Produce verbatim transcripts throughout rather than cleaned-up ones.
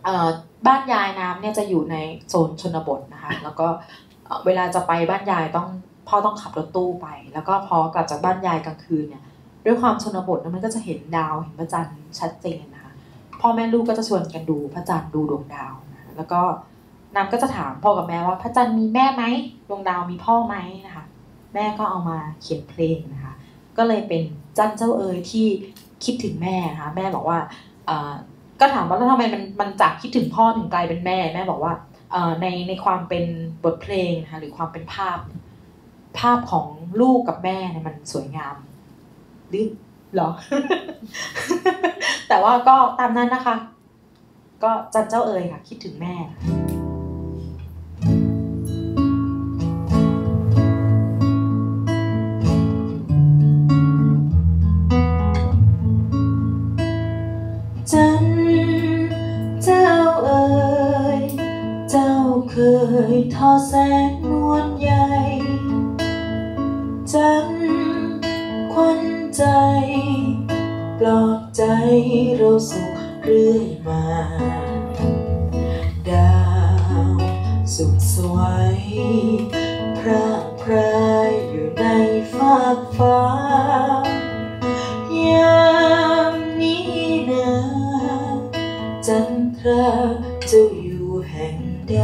บ้านยายน้ำเนี่ยจะอยู่ในโซนชนบทนะคะแล้วก็เวลาจะไปบ้านยายต้องพ่อต้องขับรถตู้ไปแล้วก็พอกลับจากบ้านยายกลางคืนเนี่ยด้วยความชนบทมันก็จะเห็นดาวเห็นพระจันทร์ชัดเจนนะคะพ่อแม่ลูกก็จะชวนกันดูพระจันทร์ดูดวงดาวนะแล้วก็น้ำก็จะถามพ่อกับแม่ว่าพระจันทร์มีแม่ไหมดวงดาวมีพ่อไหมนะคะแม่ก็เอามาเขียนเพลงนะคะก็เลยเป็นจันเจ้าเอ๋ยที่คิดถึงแม่นะคะแม่บอกว่าก็ถามว่าแล้วทำไมมันมันจากคิดถึงพ่อถึงกลายเป็นแม่แม่บอกว่าในในความเป็นบทเพลงนะคะหรือความเป็นภาพภาพของลูกกับแม่เนี่ยมันสวยงามหรือหรอ แต่ว่าก็ตามนั้นนะคะก็จันเจ้าเอ๋ยค่ะคิดถึงแม่จันเจ้าเอ๋ยเจ้าเคยทอแสงนวลใหญ่จันขวัญใจปลอบใจเราสุขเรื่อยมาดาวสุขสวยพระพรายอยู่ในฟากฟ้ายามนี้นะจันทราเจ้าอยู่แห่งใด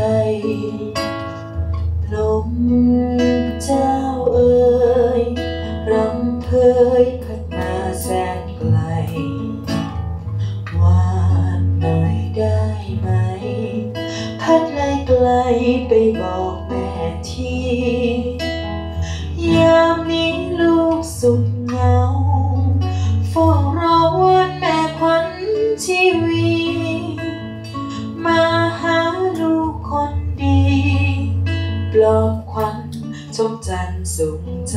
ลมเจ้าเอ๋ยรำเพยพัดมาแสนไกลวานหน่อยได้ไหมพัดไกลไกลไปบอกแม่ทียามนี้ลูกสุขเหงาเฝ้ารอวันแม่ขวัญชีวีมาหาลูกคนดีปลอบขวัญชมจันทร์สุขใจ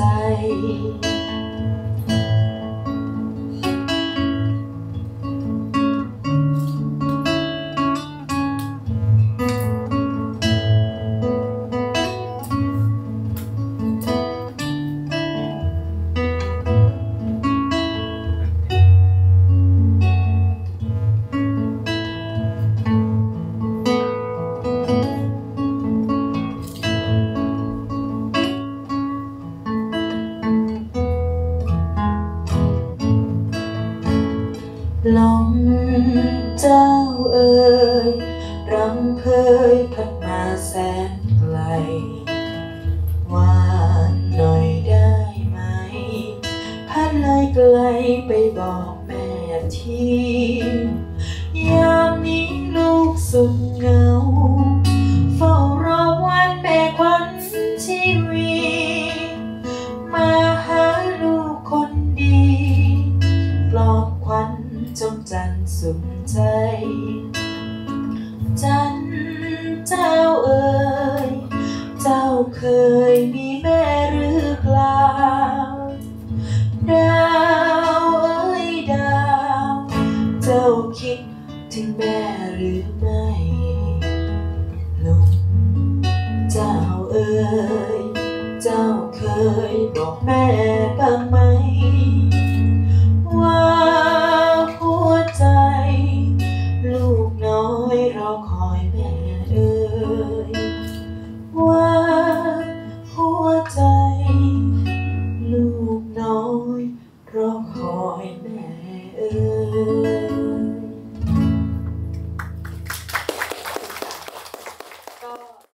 ลมเจ้าเอ๋ยรำเพยพัดมาแสนไกลวานหน่อยได้ไหมพัดเลยไกลไปบอกแม่ทียามนี้ลูกสุดเหงาเฝ้ารอวันแม่ขวัญชีวีมาหาลูกคนดีปลอบขวัญจงจันทร์สุขใจจันเจ้าเอ๋ยเจ้าเคยมีแม่หรือเปล่าดาวเอ๋ยดาวเจ้าคิดถึงแม่หรือไม่ลมเจ้าเอ๋ยเจ้าเคยบอกแม่บ้างไหมว่าหัวใจลูกน้อยรอคอยแม่